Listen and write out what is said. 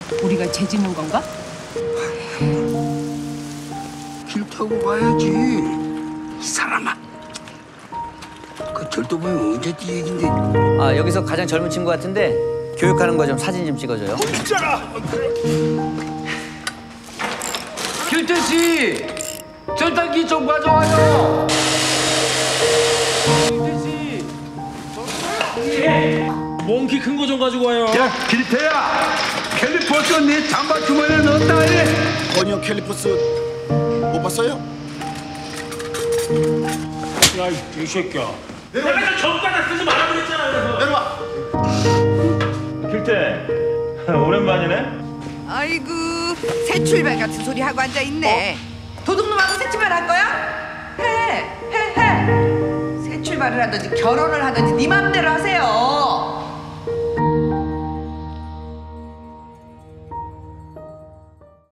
우리가 죄 짓는 건가? 길 타고 가야지. 이 사람아. 그 절도 보면 언제 네 얘긴데. 아, 여기서 가장 젊은 친구 같은데 교육하는 거 좀 사진 좀 찍어줘요. 길태 씨, 절단기 좀 가져와요. 길태 씨, 몽키 큰 거 좀 가지고 와요. 야, 길태야. 캘리포스 네 잠바 주머니에 넣었다. 건이형 캘리퍼스 못 봤어요? 야, 이 새끼야. 내가 저 전과자 쓰지 말아 그랬잖아. 그래서. 내려와. 길태, 오랜만이네. 아이고 새 출발 같은 소리 하고 앉아 있네. 도둑놈하고 새 출발 할 거야? 해. 새 출발을 하든지 결혼을 하든지 네 맘대로 하세요.